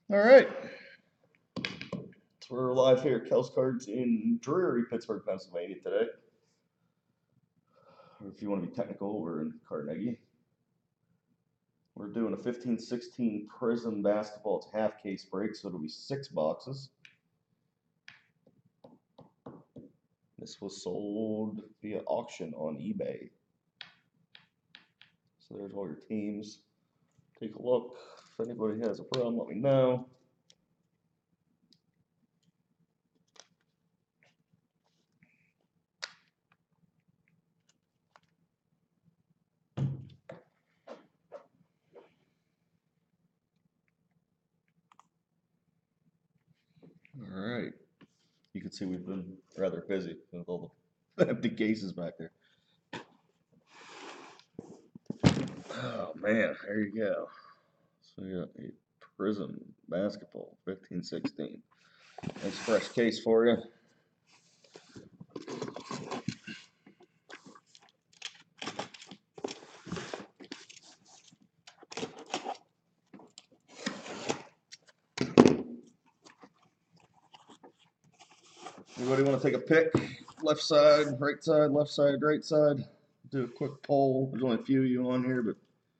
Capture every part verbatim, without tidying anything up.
All right. So we're live here at Kells Cards in dreary Pittsburgh, Pennsylvania today. Or if you want to be technical, we're in Carnegie. We're doing a fifteen sixteen Prism basketball. It's half case break, so it'll be six boxes. This was sold via auction on eBay. So there's all your teams. Take a look. If anybody has a problem, let me know. All right. You can see we've been rather busy with all the empty cases back there. Oh man, there you go. So we got a Prism basketball, fifteen sixteen. Nice fresh case for you. Anybody want to take a pick? Left side, right side, left side, right side. Do a quick poll. There's only a few of you on here, but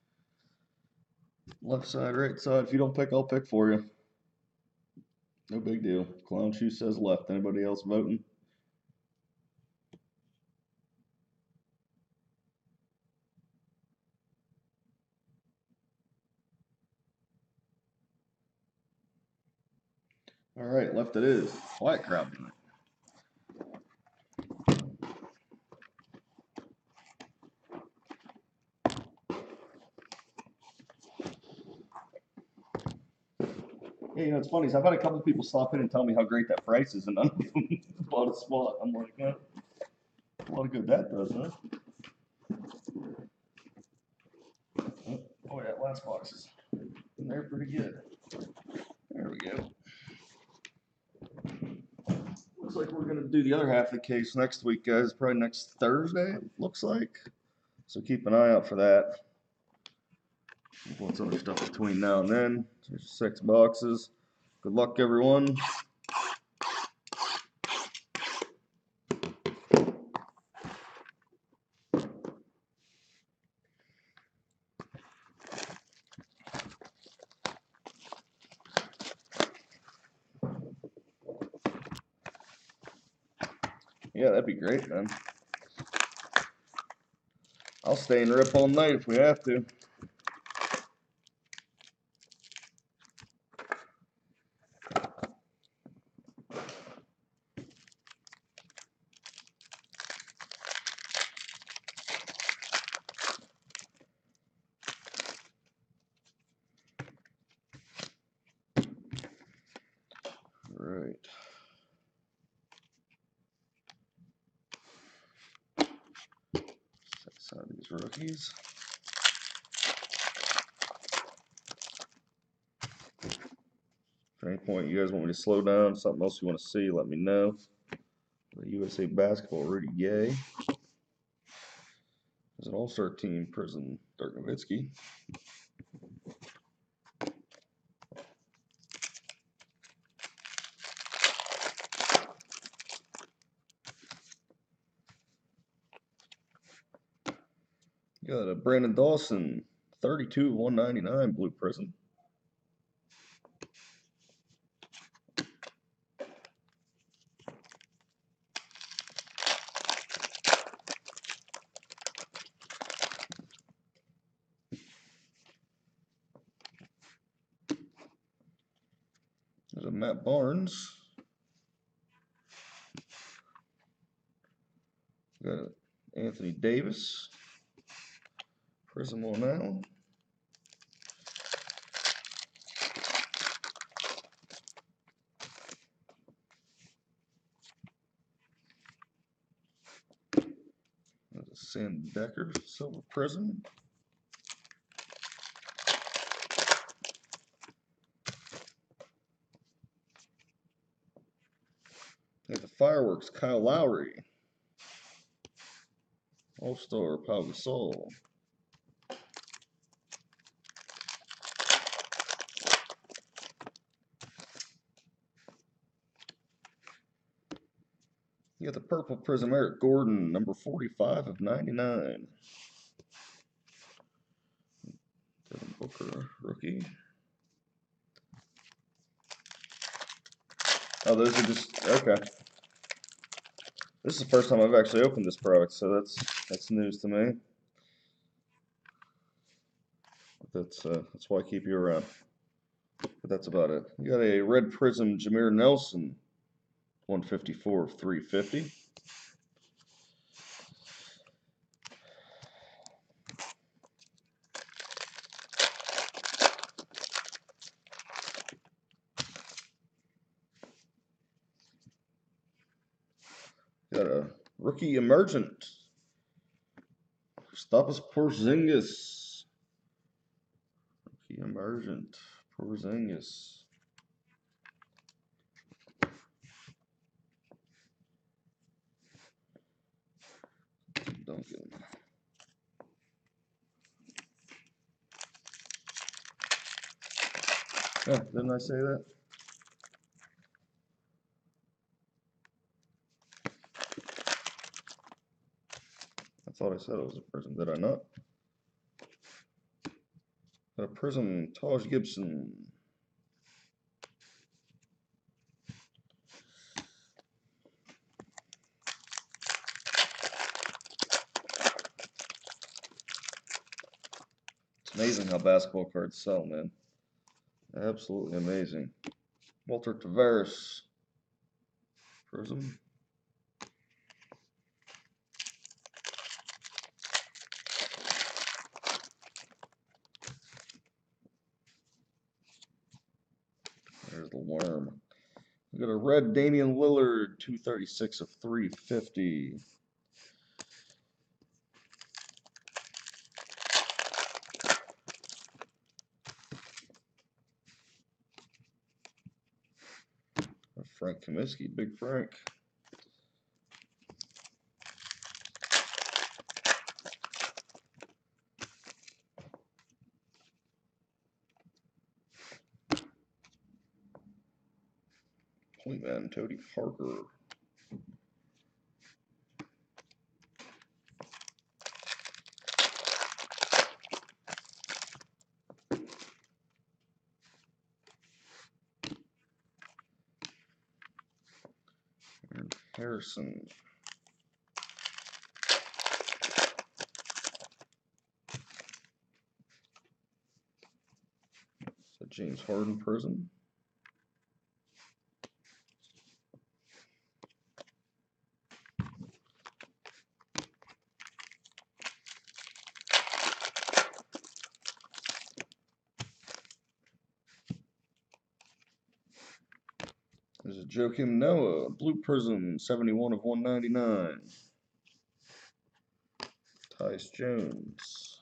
left side, right side. If you don't pick, I'll pick for you. No big deal. Clown Shoe says left. Anybody else voting? All right, left it is. Quiet crowd tonight. Yeah, you know, it's funny. Is I've had a couple people stop in and tell me how great that price is, and none of them bought a spot. I'm like, yeah, a lot of good that does, huh? Oh, yeah, last box is in there pretty good. There we go. Looks like we're gonna do the other half of the case next week, guys. Probably next Thursday, it looks like. So keep an eye out for that. What's other stuff between now and then? There's six boxes. Good luck, everyone. Yeah, that'd be great, man. I'll stay and rip all night if we have to. Right. Set aside these rookies. At any point you guys want me to slow down, something else you want to see, let me know. The U S A Basketball, Rudy Gay. There's an all-star team, Prism, Dirk Nowitzki. Got a Brandon Dawson, thirty-two of one ninety-nine, Blue Prism. There's a Matt Barnes. Got Anthony Davis. Prism on that one. There's a Sam Decker Silver Prism. There's the Fireworks Kyle Lowry. All-Star Pau Gasol. You got the purple prism, Eric Gordon, number forty-five of ninety-nine. Devin Booker, rookie. Oh, those are just, okay. This is the first time I've actually opened this product, so that's that's news to me. That's uh, that's why I keep you around. But that's about it. You got a red prism Jameer Nelson, one fifty-four of three fifty. Got a rookie emergent, Kristaps Porzingis. Rookie emergent, Porzingis. Duncan. Yeah, didn't I say that? I thought I said it was a prism. Did I not? A prism, Taj Gibson. It's amazing how basketball cards sell, man. Absolutely amazing. Walter Tavares. Prism. There's the worm. We got a red Damian Lillard, two thirty-six of three fifty. Frank Kaminsky, Big Frank. Point man, Tony Parker. And Harrison. So James Harden prism. There's a Joakim Noah, blue prism, seventy-one of one ninety-nine. Tyus Jones.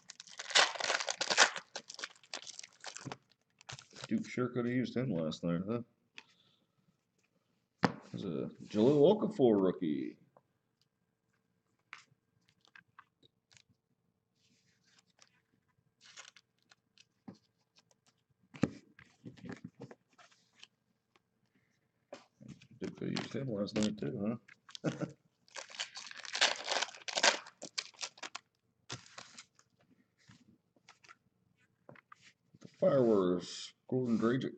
Duke sure could have used him last night, huh? There's a Jahlil Okafor rookie. Duke could have used him last night too, huh? The Fireworks, Gordon Dragic.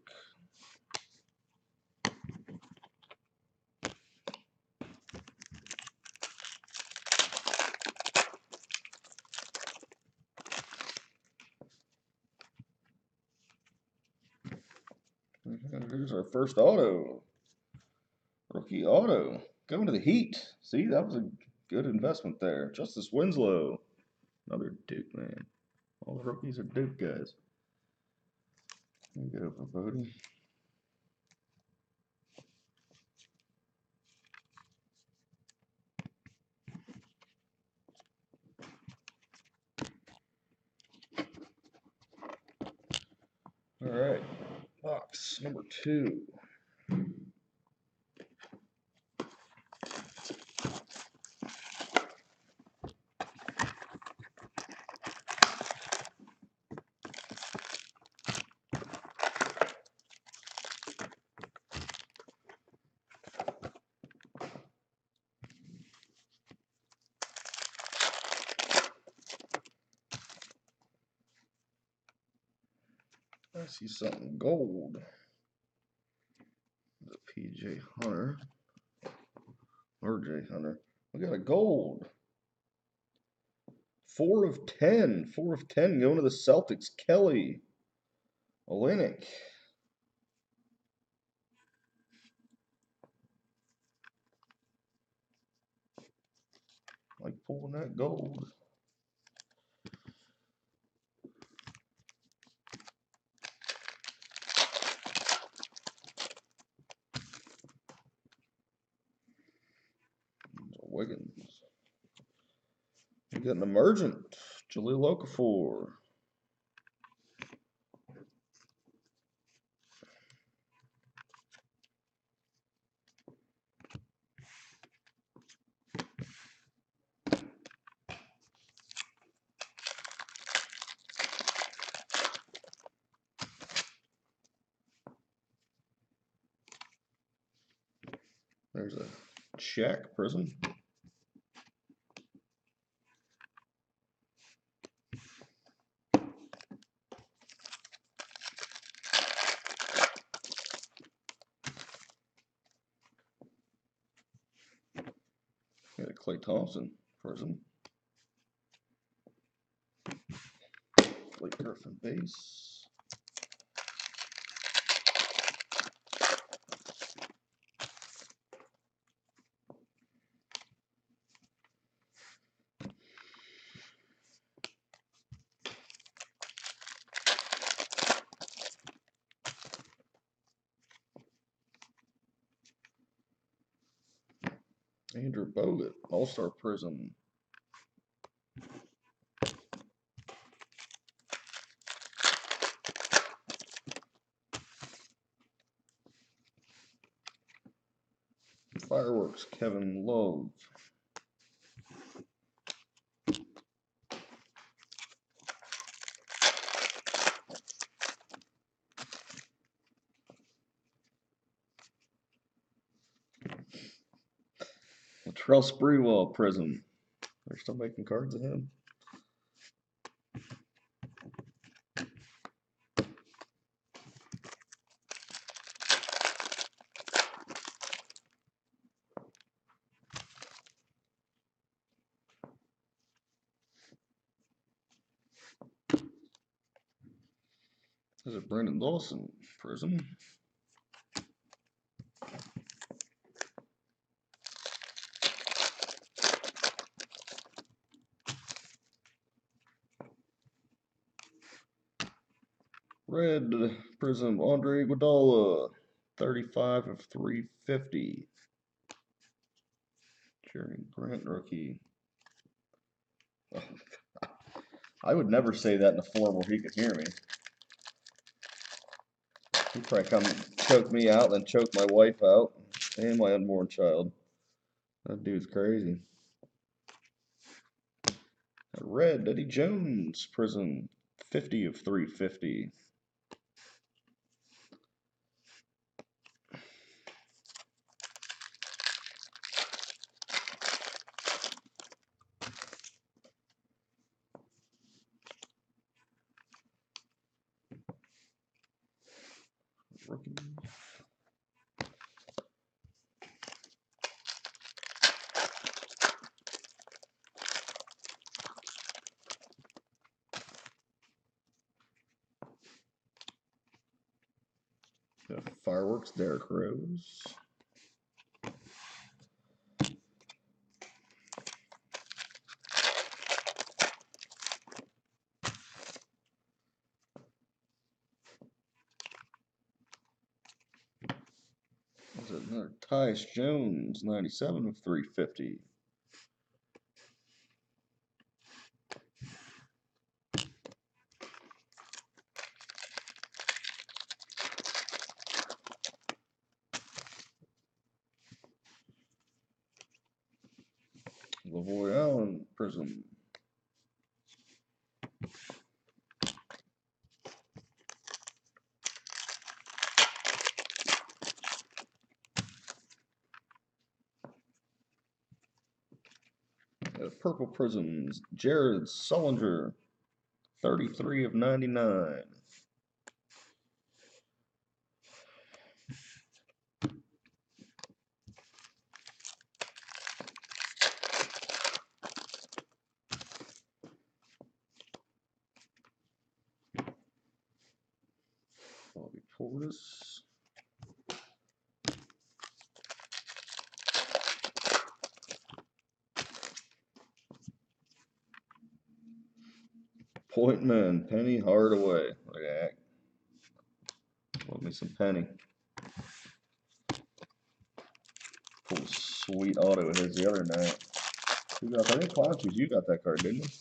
And here's our first auto. Rookie auto. Going to the Heat. See, that was a good investment there. Justice Winslow. Another Duke, man. All the rookies are Duke guys. There you go, for Bodie. All right, box number two. I see something gold. The P J Hunter. Or J Hunter. We got a gold. Four of ten. Four of ten going to the Celtics. Kelly Olynyk. Like pulling that gold. Wiggins. We got an emergent. Jahlil Okafor. There's a check prism. Got a Klay Thompson prism. Blake Griffin base. Andrew Bogut, All-Star Prism. Fireworks, Kevin Love. Latrell Sprewell Prism. They're still making cards of him. There's a Brandon Lawson Prism. Red Prism, Andre Iguodala, thirty-five of three fifty. Jeremy Grant rookie. Oh, I would never say that in a form where he could hear me. He'd probably come choke me out and then choke my wife out and my unborn child. That dude's crazy. Red Eddie Jones Prism, fifty of three fifty. Rookie. Yeah, Fireworks, Derrick Rose. There's another Tyus Jones, ninety-seven of three fifty. Lavoy Allen Prism. Uh, Purple Prisms, Jared Sullinger, thirty-three of ninety-nine. Portis. Pointman, Penny Hardaway. Look at that. Love me some Penny. Pulled a sweet auto his the other night. Who got that? I think Clownfish, you got that card, didn't you?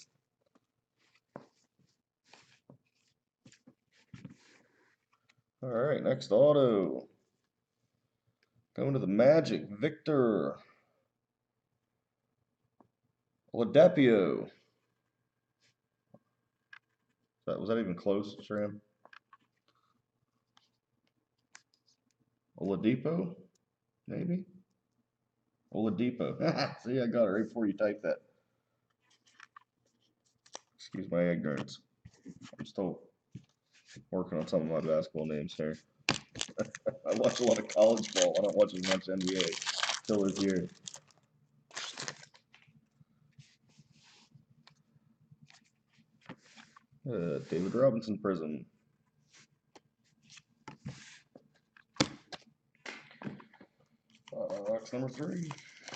All right, next auto. Going to the Magic, Victor Oladipo. That was that even close, Shram? Oladipo, maybe. Oladipo. See, I got it right before you typed that. Excuse my ignorance. I'm still working on some of my basketball names here. I watch a lot of college ball. I don't watch as much N B A till this year. Uh, David Robinson Prism. Uh, box number three.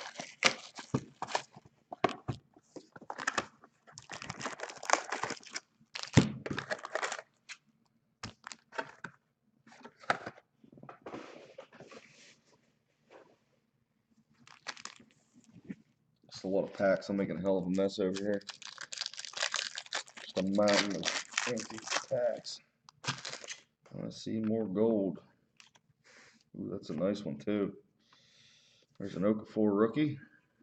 Just a lot of packs. I'm making a hell of a mess over here. Just a mountain of empty packs. I want to see more gold. Ooh, that's a nice one too. There's an Okafor rookie.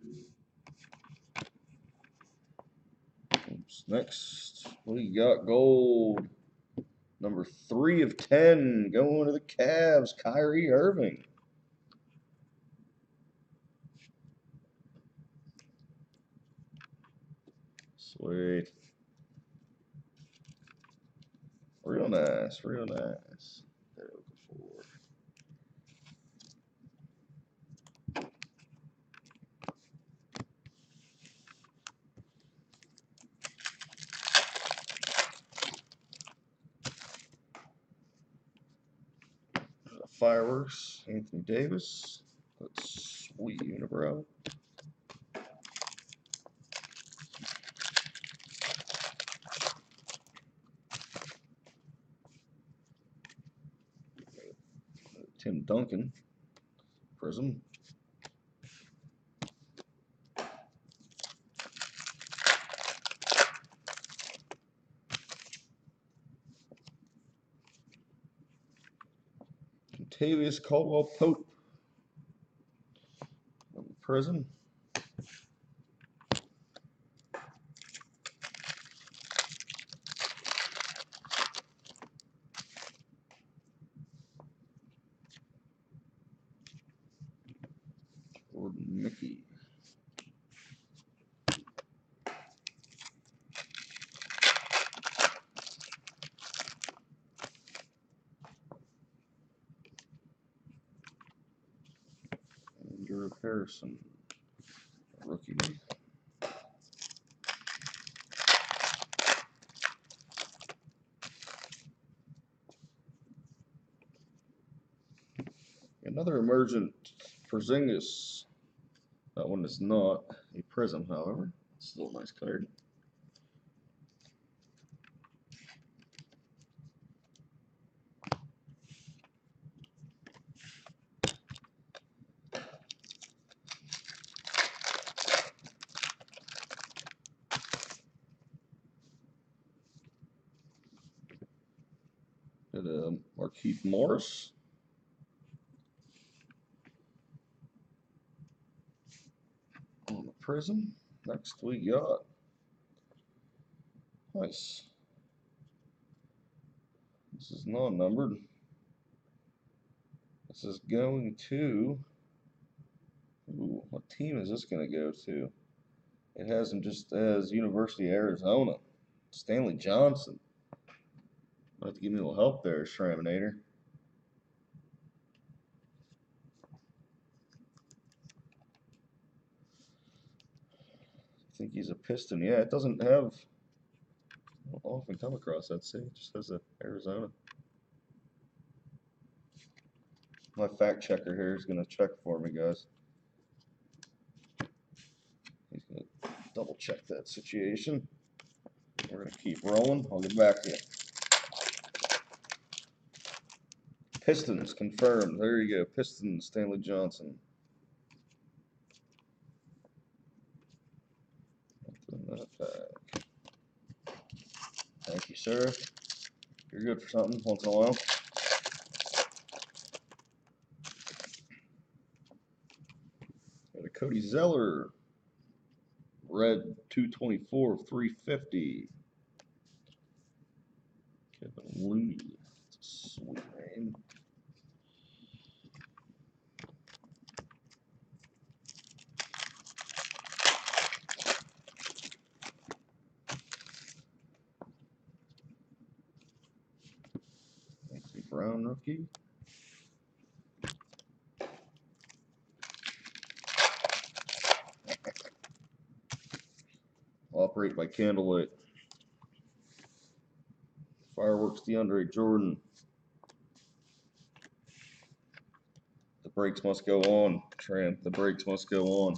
Oops. Next, we got gold. Number three of ten going to the Cavs, Kyrie Irving. Sweet. Real nice, real nice. There, Okafor. Fireworks, Anthony Davis. That's sweet unibrow. Tim Duncan, Prism. Contavious Caldwell Pope, Prism. Jordan Mickey. Andrew Harrison, rookie. Another emergent Porzingis. That one is not a Prism, however. Still a nice card. Got a Markieff Morris. On the Prism. Next we got. Nice. This is non-numbered. This is going to. Ooh, what team is this going to go to? It has him just as University of Arizona. Stanley Johnson. Might have to give me a little help there, Shraminator. I think he's a Piston. Yeah, it doesn't have. I don't often come across that. See, it just says a Arizona. My fact checker here is going to check for me, guys. He's going to double check that situation. We're going to keep rolling. I'll get back to you. Pistons confirmed. There you go. Pistons, Stanley Johnson. Thank you, sir. You're good for something once in a while. Got a Cody Zeller. Red two twenty-four of three fifty. Kevin Looney. That's a sweet name. Anthony Brown rookie. Operate by candlelight. Fireworks DeAndre Jordan. The brakes must go on, Tramp. The brakes must go on.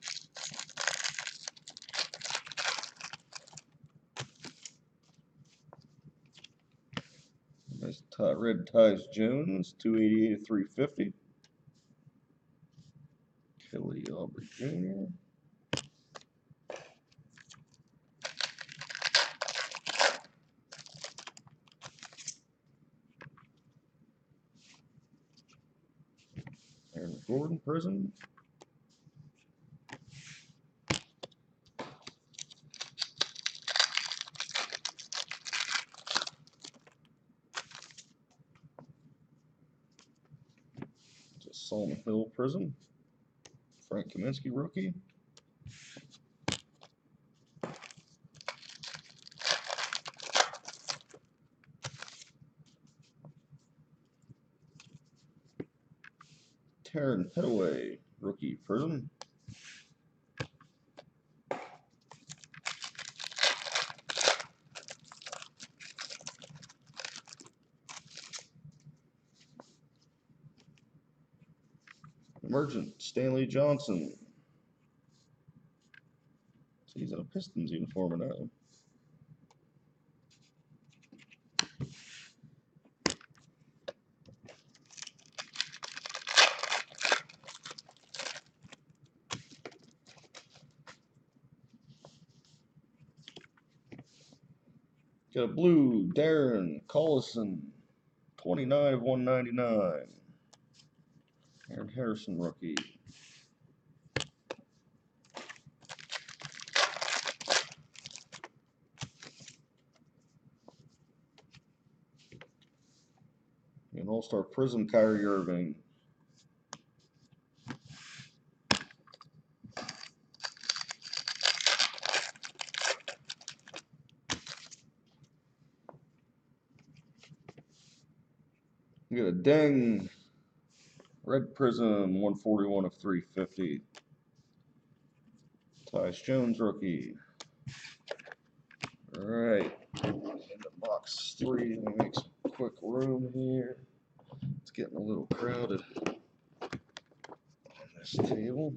Nice tie, red ties Jones, two eighty-eight of three fifty. Kelly Aubrey Junior Aaron Gordon Prism. Just Solomon Hill Prism. Frank Kaminsky rookie. Taryn Petaway rookie Prism. Emergent Stanley Johnson. So he's in a Pistons uniform now. Got a blue Darren Collison, twenty-nine of one ninety-nine. Aaron Harrison rookie. An All-Star Prism Kyrie Irving. We got a Deng Red Prism, one forty-one of three fifty. Tyus Jones rookie. All right, into box three. Let me make some quick room here. It's getting a little crowded on this table.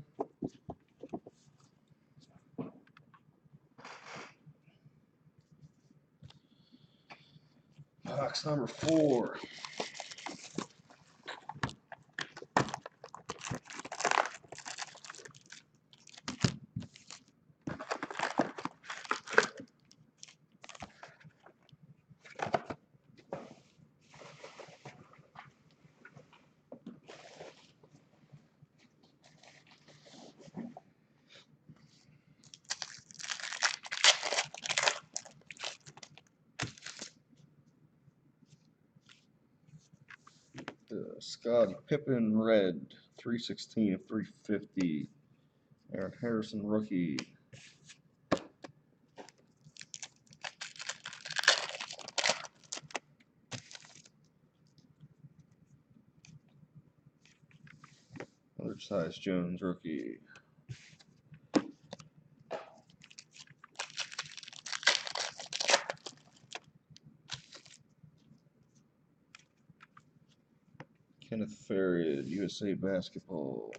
Box number four. The Scottie Pippen red, three sixteen of three fifty. Aaron Harrison rookie. Another Tyus Jones rookie. Kenneth Farid, U S A Basketball.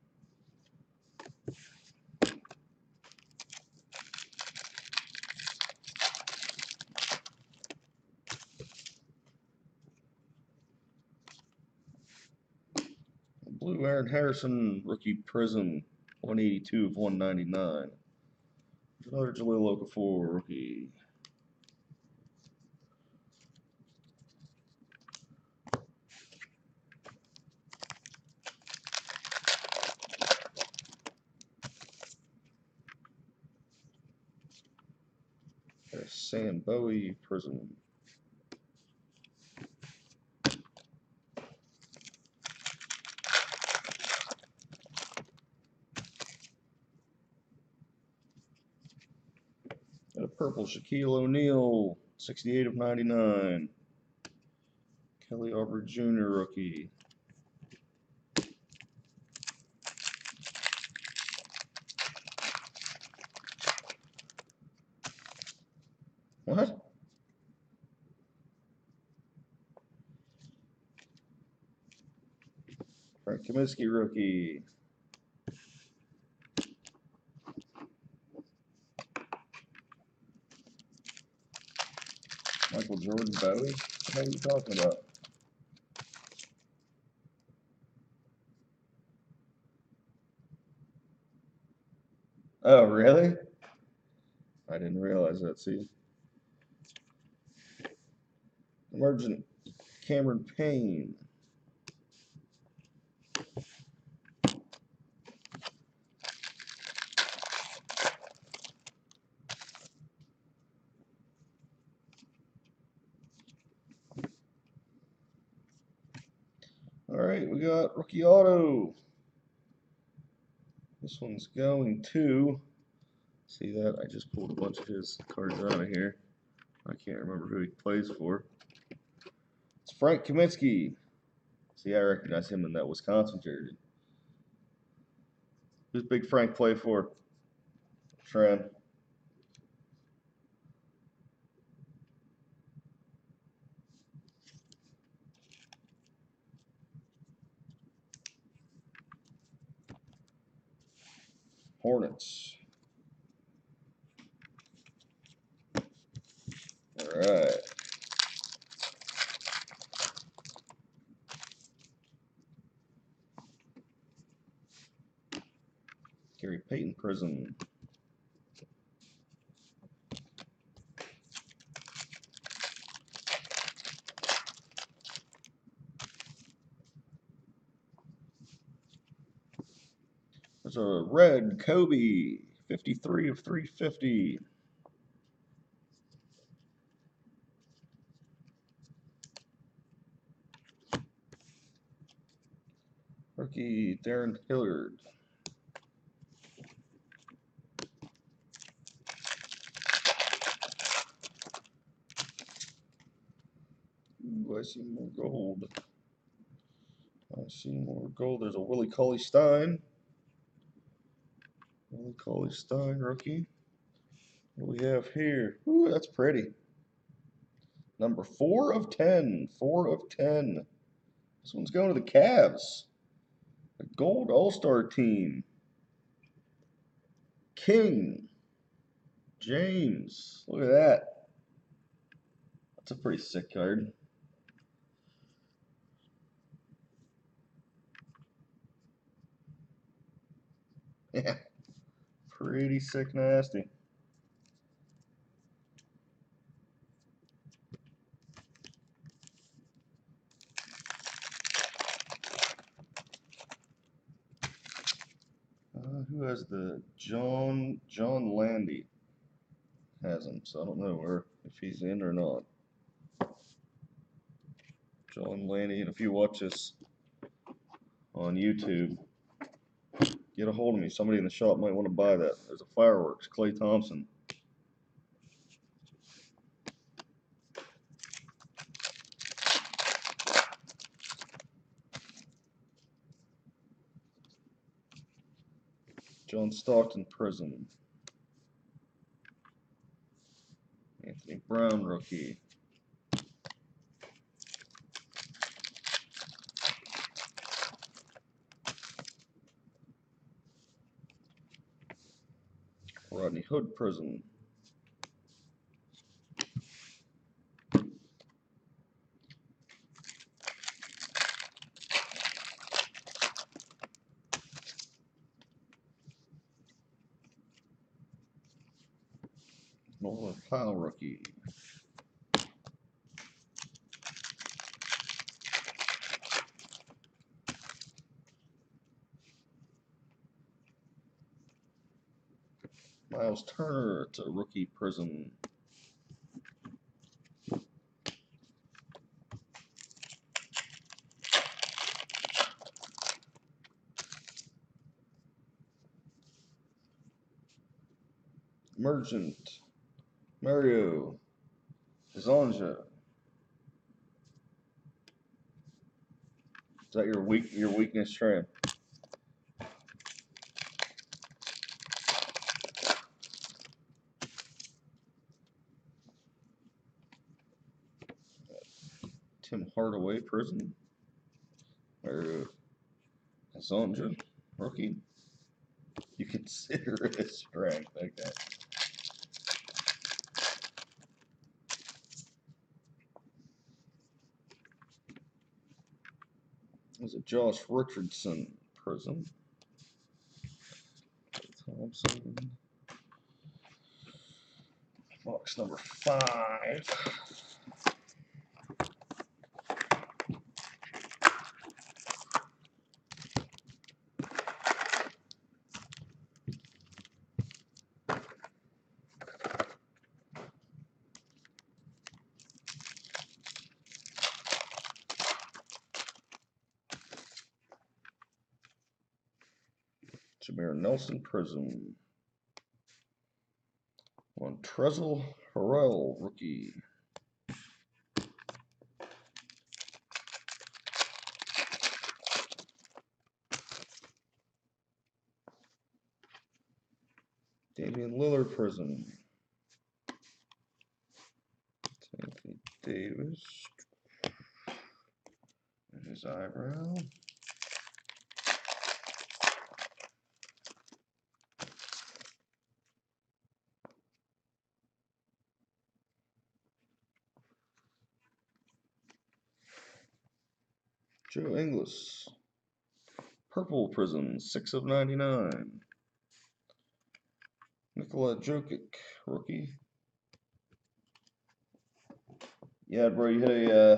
Blue Aaron Harrison, rookie Prism, one eighty-two of one ninety-nine. Another Jahlil Okafor rookie. There's Sam Bowie Prism. Got a purple Shaquille O'Neal, sixty-eight of ninety-nine. Kelly Oubre Junior rookie. What? Frank Kaminsky rookie. Michael Jordan Bowie? What are you talking about? Oh, really? I didn't realize that, see? Emergent Cameron Payne. All right, we got rookie auto. This one's going to, see that? I just pulled a bunch of his cards out of here. I can't remember who he plays for. It's Frank Kaminsky. See, I recognize him in that Wisconsin jersey. Who's Big Frank play for? Tran. Hornets. All right. Gary Payton Prism. There's a red Kobe, fifty-three of three fifty. Rookie Darren Hilliard. Ooh, I see more gold. I see more gold. There's a Willie Cauley-Stein. Willie Cauley-Stein rookie. What do we have here? Ooh, that's pretty. Number four of ten. Four of ten. This one's going to the Cavs. A gold all-star team. King. James. Look at that. That's a pretty sick card. Yeah. Pretty sick nasty. Uh, who has the John John Landy has him, so I don't know where if he's in or not. John Landy, and if you watch this on YouTube, get a hold of me. Somebody in the shop might want to buy that. There's a fireworks, Klay Thompson. John Stockton Prism. Anthony Brown rookie. Rodney Hood Prism. Nolan Kyle rookie. Miles Turner, it's a rookie prism. Emergent, Mario, Zonja. Is that your weak your weakness, Tram? Tim Hardaway Prism. Mario, Zonja, rookie. You consider it a strength, okay. There's a Josh Richardson Prism. Thompson. Box number five. Jameer Nelson Prism. Montrezl Harrell rookie. Damian Lillard Prism. Anthony Davis. And his eyebrow. Joe Ingles. Purple Prism, six of ninety-nine. Nikola Jokic, rookie. Yeah, bro, you hit a uh,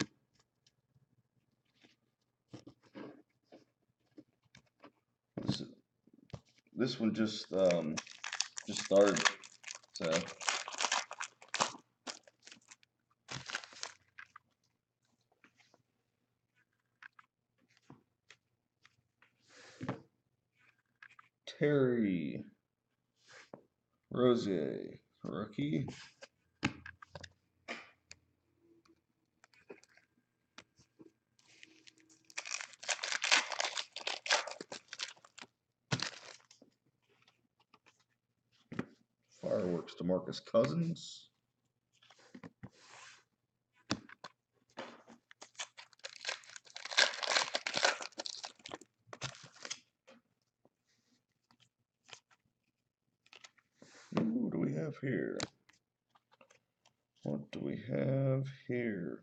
this, this one just um just started, so Terry Rozier, rookie. Fireworks DeMarcus Cousins. Ooh, what do we have here? What do we have here?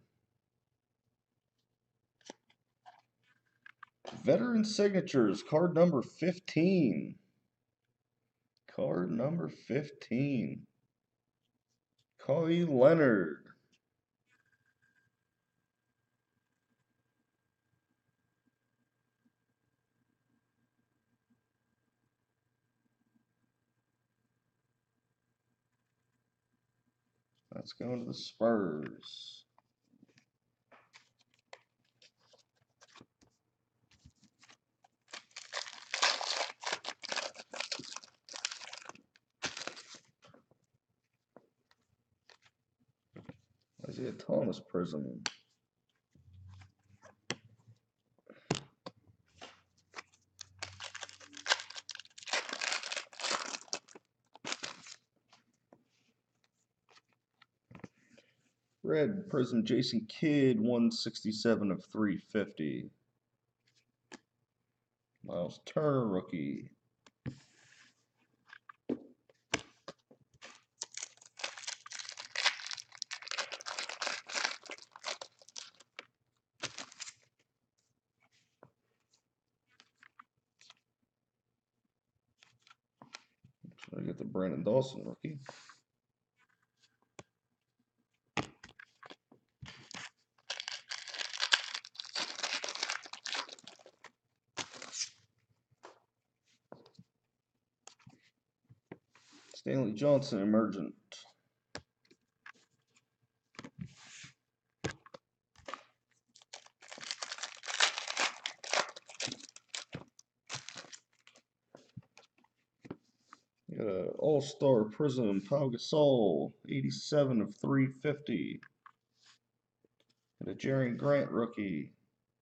Veteran Signatures, card number fifteen. Card number fifteen. Kawhi Leonard. Let's go to the Spurs. Isaiah Thomas Prism. Red Prism Jason Kidd, one sixty-seven of three fifty. Miles Turner rookie. Brandon Dawson, rookie. Stanley Johnson, emergent. You got an All-Star Prism, Pau Gasol, eighty-seven of three fifty. And a Jerry Grant rookie.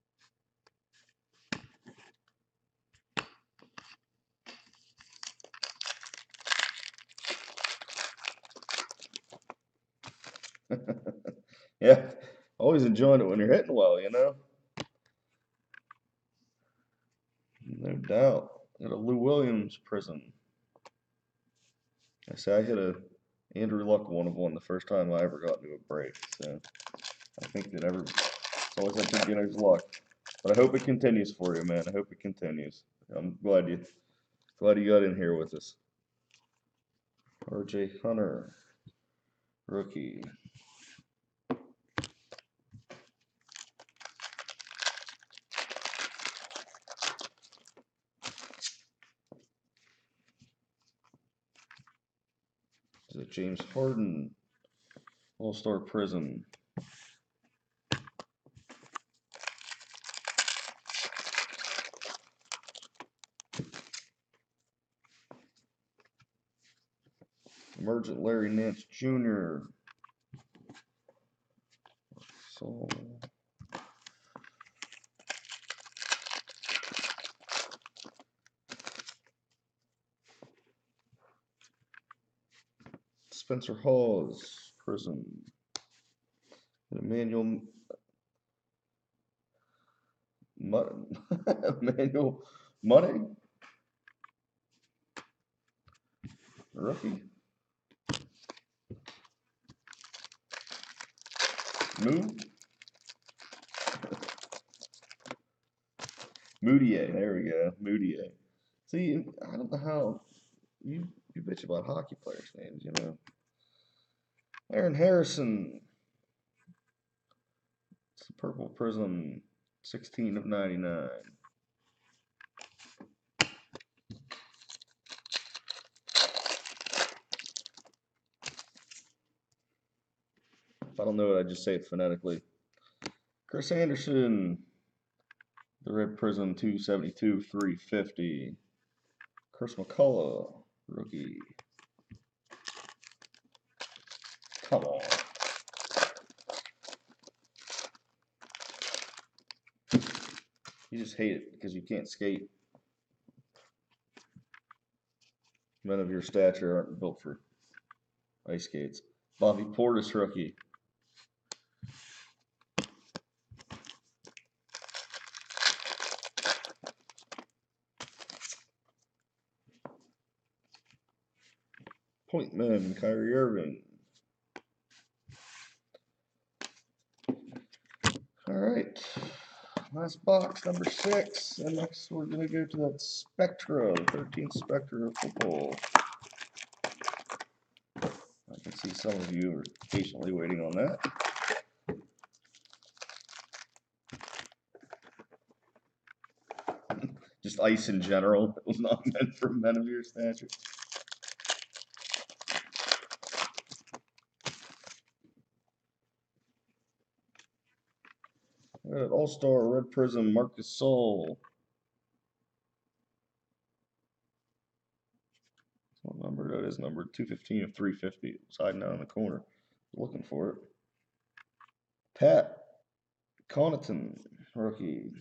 Yeah, always enjoying it when you're hitting well, you know? No doubt. Got a Lou Williams Prism. I say I hit a Andrew Luck one of one the first time I ever got into a break, so I think that every it's always that beginner's luck. But I hope it continues for you, man. I hope it continues. I'm glad you glad you got in here with us. R J Hunter, rookie. Is it James Harden, All-Star Prism. Emergent Larry Nance Junior So Spencer Hawes Prism. Emmanuel Emmanuel Money, rookie. Moo. Moutier, there we go. Moutier. See, I don't know how you you bitch about hockey players' names, you know. Aaron Harrison. It's a purple prism, sixteen of ninety-nine. If I don't know it, I just say it phonetically. Chris Anderson, the red prism, two seventy-two, three fifty. Chris McCullough, rookie. Come on. You just hate it because you can't skate. Men of your stature aren't built for ice skates. Bobby Portis, rookie. Point man, Kyrie Irving. All right, last box, number six. And next we're going to go to that Spectra, the thirteenth Spectra of football. I can see some of you are patiently waiting on that. Just ice in general. It was not meant for men of your stature. All-Star Red Prism, Marc Gasol. What number that is? Number two fifteen of three fifty. It was hiding out in the corner. Looking for it. Pat Connaughton, rookie.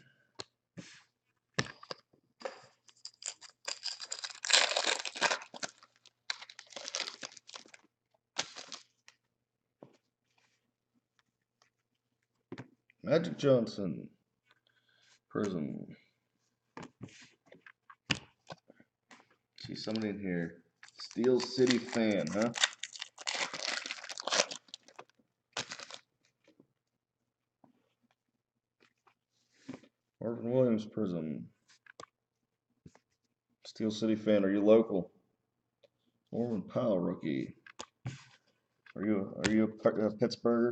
Magic Johnson, Prism. See somebody in here. Steel City fan, huh? Marvin Williams Prism. Steel City fan, are you local? Norman Powell rookie. Are you are you a, a Pittsburgher?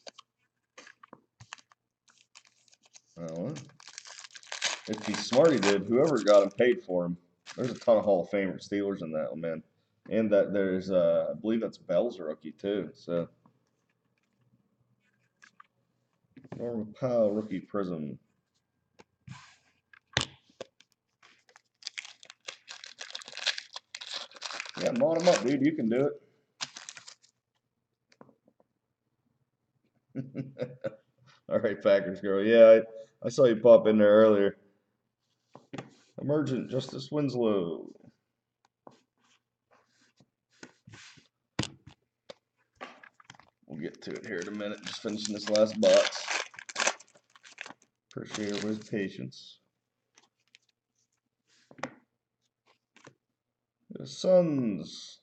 Oh, if he's smart, he did. Whoever got him paid for him. There's a ton of Hall of Famer Steelers in that one, man. And that there's, uh, I believe that's Bell's rookie too. So Norman Powell rookie prism. Yeah, mod him up, dude. You can do it. All right, Packers girl. Yeah, I, I saw you pop in there earlier. Emergent Justice Winslow. We'll get to it here in a minute. Just finishing this last box. Appreciate everybody's patience. The Suns.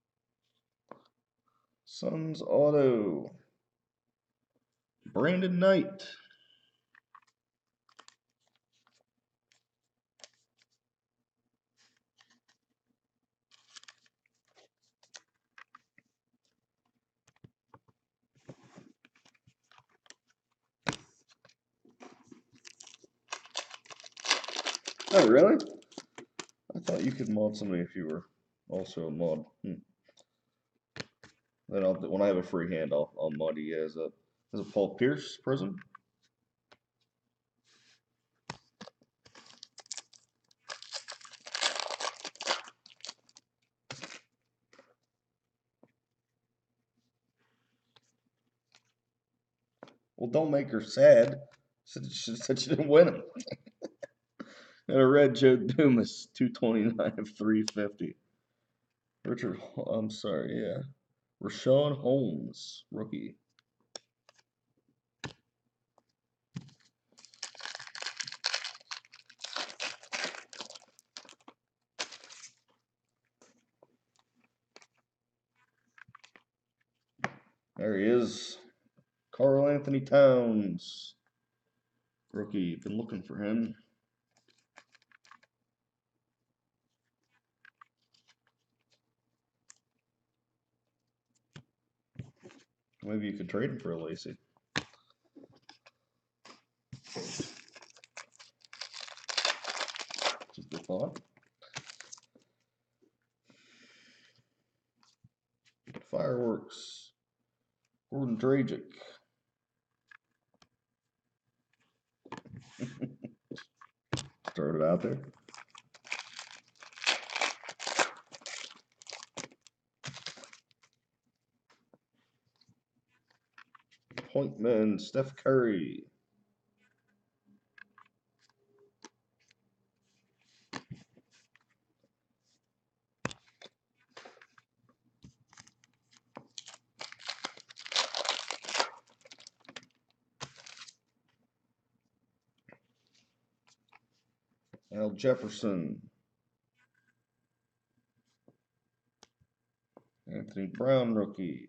Suns auto. Brandon Knight. Oh, really? I thought you could mod somebody if you were also a mod. Hmm. Then I'll, when I have a free hand, I'll, I'll mod you as a as a Paul Pierce prism. Well, don't make her sad. She said she didn't win him. And a red Joe Dumas, two twenty-nine of three fifty. Richard, I'm sorry, yeah. Rashawn Holmes, rookie. There he is. Karl Anthony Towns, rookie. Been looking for him. Maybe you could trade him for a Lacey. Just a thought. Fireworks. Gordon Dragic. Throw it out there. Point man, Steph Curry. Al Jefferson. Anthony Brown, rookie.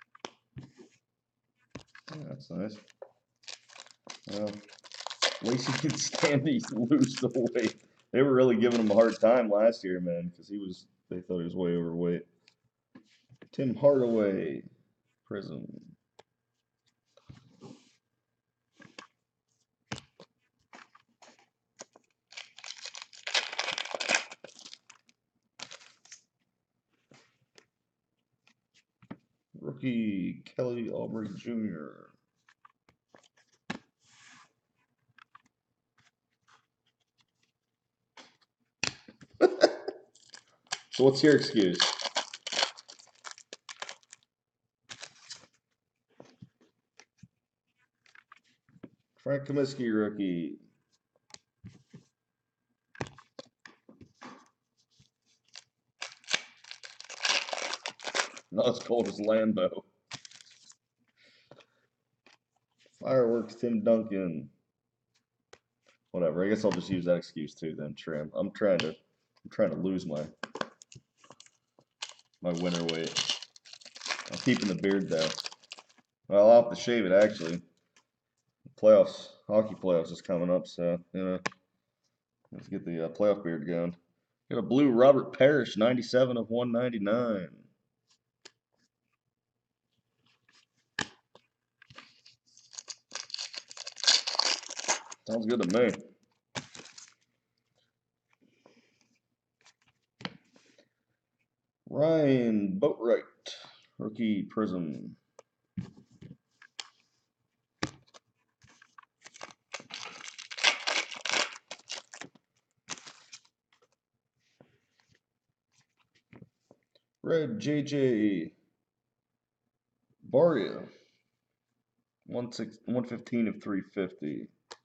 Yeah, that's nice. Well, Lacey can stand these lose the weight. They were really giving him a hard time last year, man, because he was. They thought he was way overweight. Tim Hardaway, Prism. Rookie Kelly Oubre Junior So what's your excuse? Frank Kaminsky, rookie. Not as cold as Lambeau. Fireworks, Tim Duncan. Whatever. I guess I'll just use that excuse too. Then trim. I'm trying to. I'm trying to lose my my winter weight. I'm keeping the beard though. Well, I'll have to shave it actually. Playoffs, hockey playoffs is coming up, so you know, let's get the uh, playoff beard going. Got a blue Robert Parrish, ninety-seven of one ninety-nine. Sounds good to me. Ryan Boatwright, rookie Prism. Red J J Barria, one fifteen of three fifty.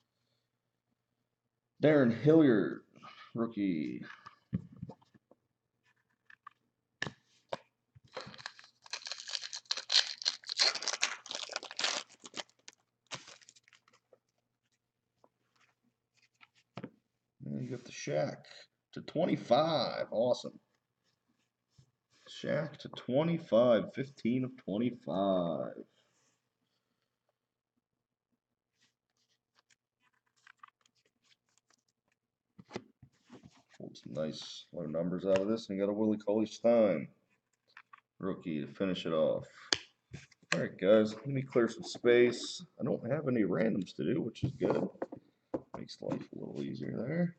Darren Hilliard, rookie. And you got the Shaq to twenty-five. Awesome. Shaq to twenty-five, fifteen of twenty-five. Pulled some nice low numbers out of this, and got a Willie Cauley-Stein rookie to finish it off. All right, guys, let me clear some space. I don't have any randoms to do, which is good. Makes life a little easier there.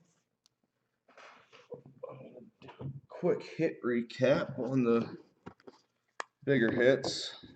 Quick hit recap on the bigger hits.